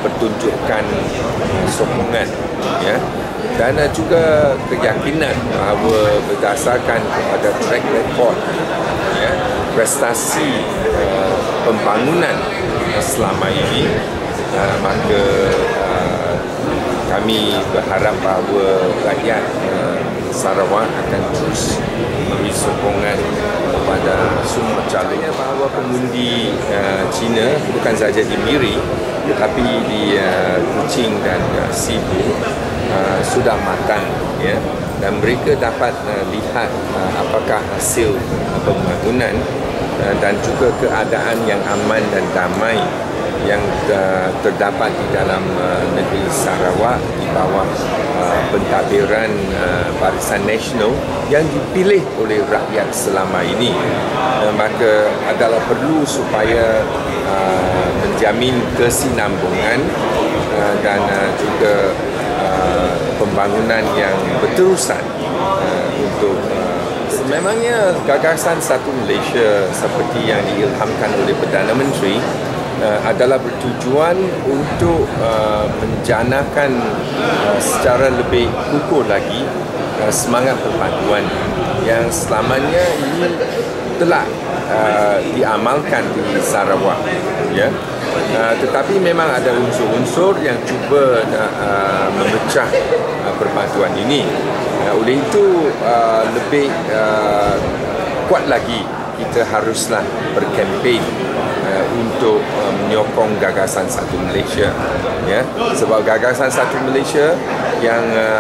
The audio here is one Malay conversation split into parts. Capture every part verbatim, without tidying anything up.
pertunjukan sokongan, ya, dan uh, juga keyakinan bahawa berdasarkan kepada track record, ya, prestasi uh, pembangunan selama ini, uh, maka uh, kami berharap bahawa rakyat uh, Sarawak akan terus memberi sokongan kepada semua calonnya, bahawa pengundi uh, Cina bukan sahaja di Miri tetapi di uh, Kuching dan uh, Sibu uh, sudah matang, ya, dan mereka dapat uh, lihat uh, apakah hasil uh, pembangunan uh, dan juga keadaan yang aman dan damai yang uh, terdapat di dalam uh, negeri Sarawak di bawah uh, pentadbiran uh, Barisan Nasional yang dipilih oleh rakyat selama ini. Uh, maka adalah perlu supaya uh, menjamin kesinambungan uh, dan uh, juga uh, pembangunan yang berterusan uh, untuk uh, sememangnya gagasan Satu Malaysia seperti yang diilhamkan oleh Perdana Menteri Uh, adalah bertujuan untuk uh, menjanakan uh, secara lebih ukur lagi uh, semangat perpaduan yang selamanya ini telah uh, diamalkan di Sarawak, ya. Uh, tetapi memang ada unsur-unsur yang cuba uh, memecah uh, perpaduan ini. Uh, oleh itu uh, lebih uh, kuat lagi kita haruslah berkempen uh, untuk uh, menyokong gagasan Satu Malaysia, ya, sebab gagasan Satu Malaysia yang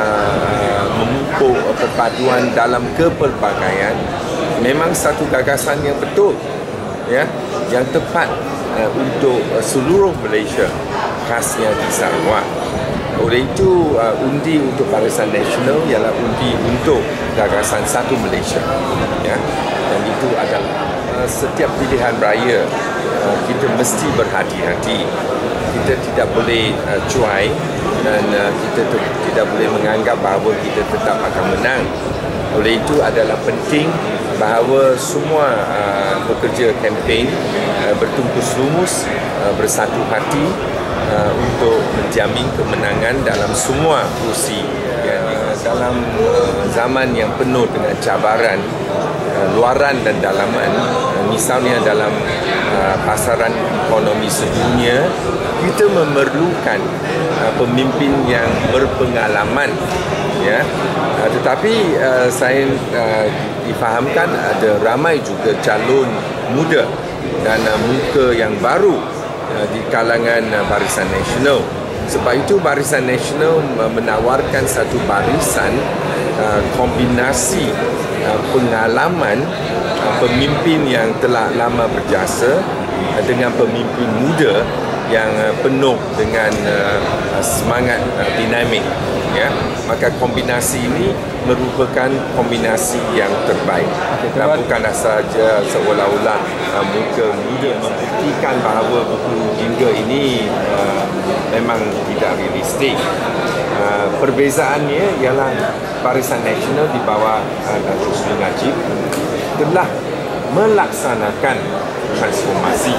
uh, memupuk perpaduan dalam kepelbagaian memang satu gagasan yang betul, ya, yang tepat uh, untuk uh, seluruh Malaysia, khasnya di Sarawak. Oleh itu uh, undi untuk Barisan Nasional ialah undi untuk gagasan Satu Malaysia, ya. Dan itu adalah uh, setiap pilihan raya uh, kita mesti berhati-hati. Kita tidak boleh uh, cuai dan uh, kita tidak boleh menganggap bahawa kita tetap akan menang. Oleh itu adalah penting bahawa semua uh, pekerja kempen uh, bertungkus lumus, uh, bersatu hati uh, untuk menjamin kemenangan dalam semua kursi. Ya, dalam uh, zaman yang penuh dengan cabaran uh, luaran dan dalaman, uh, misalnya dalam uh, pasaran ekonomi sedunia, kita memerlukan uh, pemimpin yang berpengalaman, ya. Uh, tetapi uh, saya uh, difahamkan ada ramai juga calon muda dan uh, muka yang baru uh, di kalangan uh, Barisan Nasional. Sebab itu Barisan Nasional uh, menawarkan satu barisan uh, kombinasi uh, pengalaman uh, pemimpin yang telah lama berjasa uh, dengan pemimpin muda yang uh, penuh dengan uh, semangat uh, dinamik, ya. Maka kombinasi ini merupakan kombinasi yang terbaik. Dan bukanlah sahaja seolah-olah uh, muka muda membuktikan bahawa buku jingga ini uh, memang tidak realistik. Uh, perbezaannya ialah Barisan Nasional di bawah uh, Datuk Seri Najib telah melaksanakan transformasi.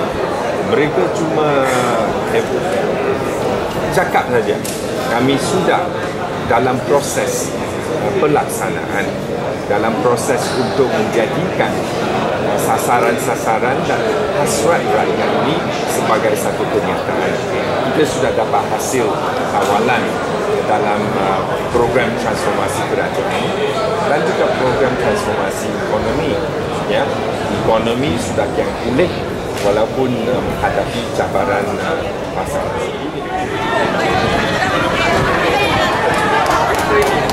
Mereka cuma eh, cakap saja. Kami sudah dalam proses uh, pelaksanaan, dalam proses untuk menjadikan uh, sasaran-sasaran dan hasrat rakyat ini sebagai satu kenyataan. Kita sudah dapat hasil awalan dalam uh, program transformasi kerajaan dan juga program transformasi ekonomi, ya. Ekonomi sudah kian pulih walaupun uh, menghadapi cabaran uh, pasaran.